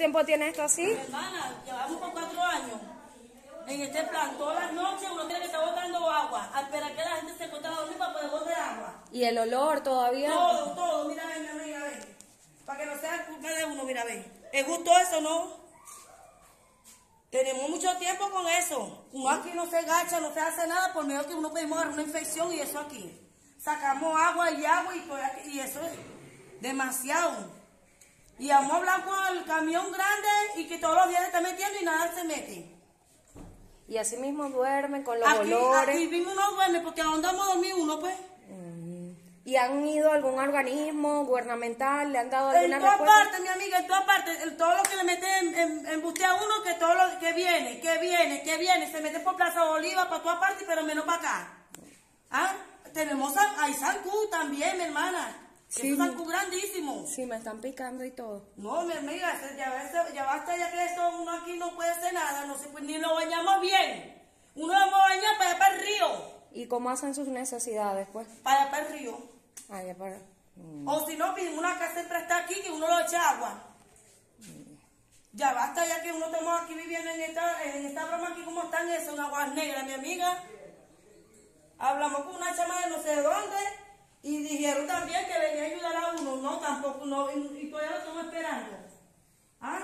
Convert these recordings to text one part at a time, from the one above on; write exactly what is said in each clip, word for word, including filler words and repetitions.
tiempo tiene esto así? Mi hermana, llevamos por cuatro años en este plan. Todas las noches uno tiene que estar botando agua, a esperar que la gente se encuentre a dormir para poder botar agua. ¿Y el olor todavía? Todo, todo, mira, ven, mira, mira, ven. Para que no sea culpa de uno, mira, ven. ¿Es justo eso, no? Tenemos mucho tiempo con eso. Uno aquí no se agacha, no se hace nada, por medio que uno podemos agarrar una infección y eso aquí. Sacamos agua y agua y, todo aquí, y eso es demasiado. Y vamos a hablar con el camión grande y que todos los días se está metiendo y nada se mete. Y así mismo duermen con los Aquí, olores. aquí mismo no duerme porque ¿a dónde vamos a dormir uno, pues? ¿Y han ido a algún organismo gubernamental? ¿Le han dado En alguna todas respuesta? partes, mi amiga, en todas partes, el- todo lo que le mete en, en, embuste a uno, que todo lo que viene, que viene, que viene, se mete por Plaza Bolívar, para todas partes, pero menos para acá. ¿Ah? Tenemos, San- hay Sancú también, mi hermana. Sí. Es un Sancú grandísimo. Sí, me están picando y todo. No, mi amiga, ese- ya, ese- ya basta ya que esto uno aquí no puede hacer nada, no se, puede- ni lo bañamos bien. Uno vamos a bañar para allá para el río, ¿Y cómo hacen sus necesidades, pues? para allá para el río. Ah, ya para... Mm. O si no, piden una casa siempre está aquí, que uno lo echa agua. Ya basta ya que uno estamos aquí viviendo en esta, en esta broma aquí como están eso, en Aguas Negras, mi amiga. Hablamos con una chama de no sé dónde y dijeron también que venía a ayudar a uno. No, tampoco, no, y, y todavía lo estamos esperando. ¿Ah?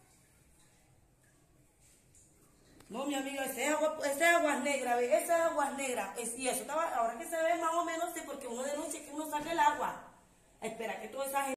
No, mi amiga, ese es, agua, ese es Aguas Negras, ¿ve? Ese es Aguas Negras. Es, y eso estaba, ahora que se ve más o menos, sí, porque uno de noche que uno saca el agua. Espera que toda esa gente...